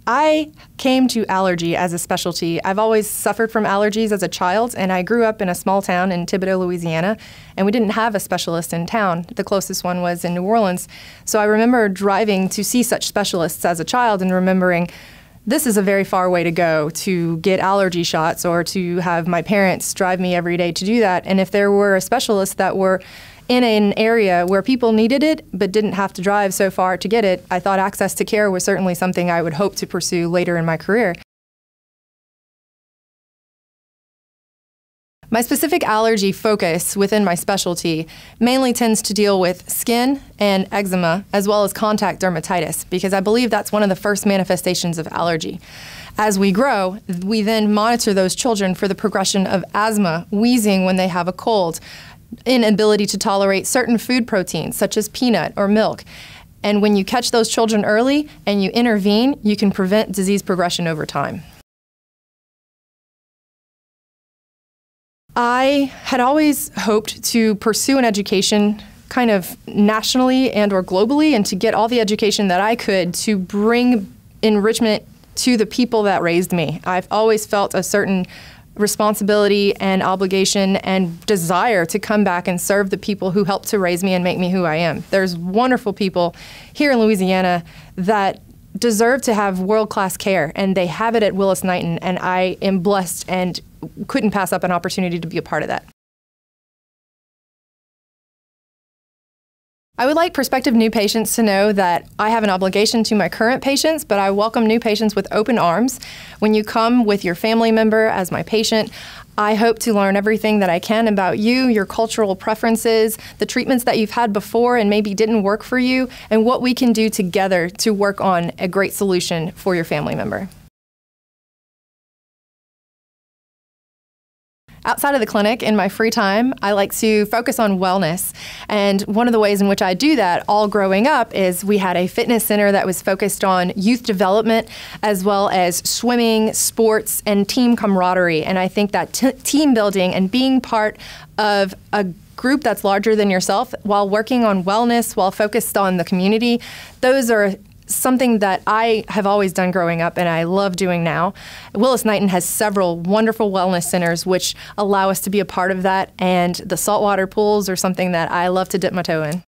I came to allergy as a specialty. I've always suffered from allergies as a child, and I grew up in a small town in Thibodaux, Louisiana, and we didn't have a specialist in town. The closest one was in New Orleans. So I remember driving to see such specialists as a child and remembering this is a very far way to go to get allergy shots or to have my parents drive me every day to do that. And if there were a specialist that were in an area where people needed it but didn't have to drive so far to get it, I thought access to care was certainly something I would hope to pursue later in my career. My specific allergy focus within my specialty mainly tends to deal with skin and eczema as well as contact dermatitis, because I believe that's one of the first manifestations of allergy. As we grow, we then monitor those children for the progression of asthma, wheezing when they have a cold, inability to tolerate certain food proteins such as peanut or milk. And when you catch those children early and you intervene, you can prevent disease progression over time. I had always hoped to pursue an education kind of nationally and or globally, and to get all the education that I could to bring enrichment to the people that raised me. I've always felt a certain responsibility and obligation and desire to come back and serve the people who helped to raise me and make me who I am. There's wonderful people here in Louisiana that deserve to have world-class care, and they have it at Willis Knighton, and I am blessed and couldn't pass up an opportunity to be a part of that. I would like prospective new patients to know that I have an obligation to my current patients, but I welcome new patients with open arms. When you come with your family member as my patient, I hope to learn everything that I can about you, your cultural preferences, the treatments that you've had before and maybe didn't work for you, and what we can do together to work on a great solution for your family member. Outside of the clinic, in my free time, I like to focus on wellness. And one of the ways in which I do that all growing up is we had a fitness center that was focused on youth development as well as swimming, sports, and team camaraderie. And I think that team building and being part of a group that's larger than yourself while working on wellness, while focused on the community, those are something that I have always done growing up and I love doing now. Willis Knighton has several wonderful wellness centers which allow us to be a part of that, and the saltwater pools are something that I love to dip my toe in.